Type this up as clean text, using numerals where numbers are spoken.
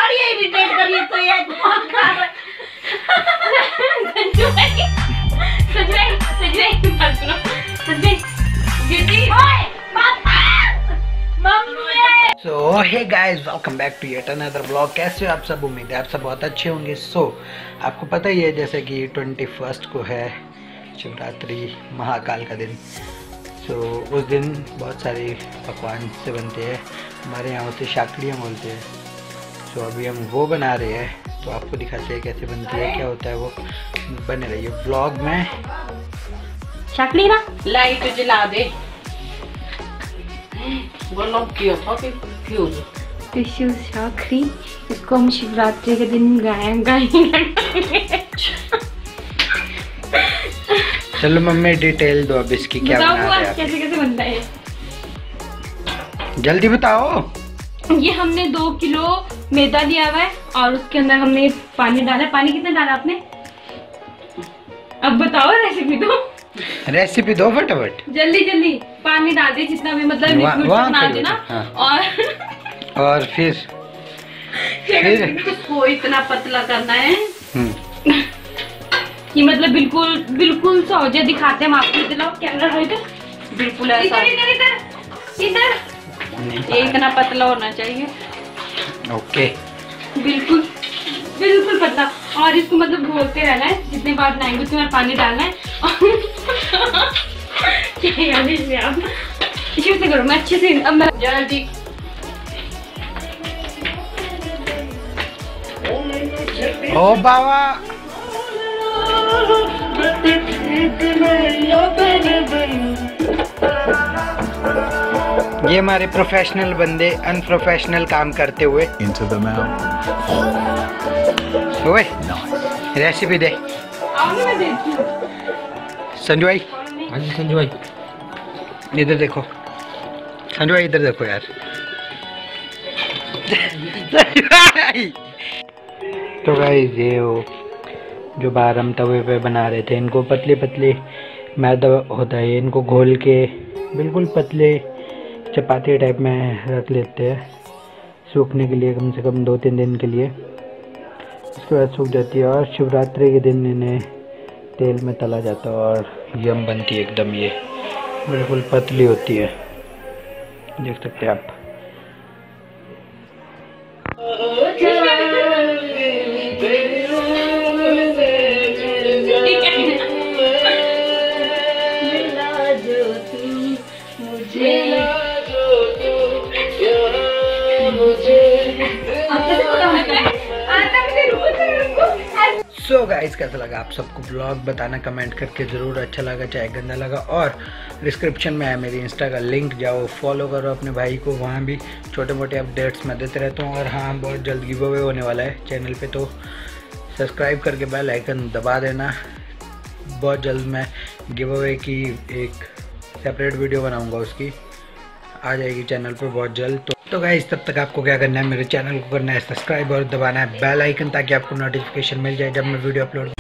थोड़ी इरिटेट कर रही तो ये बहुत खा रहा है। संजू भाई बात सुनो। संजू दीदी ओए पापा मम्मी। So hey guys, welcome back to yet another blog. कैसे हो आप सब? उम्मीद है आप सब बहुत अच्छे होंगे। आपको पता ही है जैसे कि 21 को है शिवरात्रि, महाकाल का दिन। उस दिन बहुत सारे पकवान से बनते हैं, हमारे यहाँ उसे शाकड़ियाँ बोलते हैं। अभी हम वो बना रहे हैं, तो आपको दिखाते हैं कैसे बनती है, क्या होता है वो। बने रहिए ब्लॉग में। शाकड़ी ना लाइट जला दे। बोलो क्यों शाकड़ी, इसको हम शिवरात्रि के दिन गाएंगे। चलो मम्मी डिटेल दो अब इसकी, क्या बना रहे हैं? कैसे कैसे बनता है जल्दी बताओ। ये हमने 2 किलो मैदा लिया हुआ है और उसके अंदर हमने पानी डाला है। पानी कितना डाला आपने? अब बताओ, रेसिपी दो फटाफट, जल्दी जल्दी। पानी डाल दे जितना भी, मतलब लिक्विड बना देना। हाँ। और फिर इसको इतना पतला करना है कि मतलब बिल्कुल बिल्कुल सा हो जाए। दिखाते हैं हम आपको, दिलाओ कैमरा है इधर, बिल्कुल ऐसा। इधर ये इतना पतला होना चाहिए। ओके, बिल्कुल बिल्कुल पतला। और इसको मतलब घोलते रहना है, जितने बार बनाएंगे उतनी बार पानी डालना है। इसमें से करो, मैं अच्छे से अब मैं जल्दी। ओ बाबा, ये हमारे प्रोफेशनल बंदे अनप्रोफेशनल काम करते हुए। Into the mouth. ओए, रेसिपी दे। संजू भाई, हाँ जी संजू भाई, इधर देखो। संजू भाई इधर देखो यार। तो गाइस ये वो जो बाहर हम तवे पे बना रहे थे, इनको पतले पतले मैदा होता है, इनको घोल के बिल्कुल पतले चपाती टाइप में रख लेते हैं सूखने के लिए, कम से कम 2-3 दिन के लिए। उसके बाद सूख जाती है और शिवरात्रि के दिन इन्हें तेल में तला जाता है और यम बनती है एकदम। ये बिल्कुल पतली होती है, देख सकते हैं आप। सो गाइस, कैसा लगा आप सबको ब्लॉग? बताना कमेंट करके ज़रूर। अच्छा लगा चाहे गंदा लगा। और डिस्क्रिप्शन में है मेरी इंस्टा का लिंक, जाओ फॉलो करो अपने भाई को, वहाँ भी छोटे मोटे अपडेट्स मैं देते रहता हूँ। और हाँ, बहुत जल्द गिव अवे होने वाला है चैनल पे, तो सब्सक्राइब करके बेल आइकन दबा देना। बहुत जल्द मैं गिव अवे की एक सेपरेट वीडियो बनाऊँगा, उसकी आ जाएगी चैनल पर बहुत जल्द। तो गाइस, तब तक आपको क्या करना है, मेरे चैनल को करना है सब्सक्राइब और दबाना है बेल आइकन, ताकि आपको नोटिफिकेशन मिल जाए जब मैं वीडियो अपलोड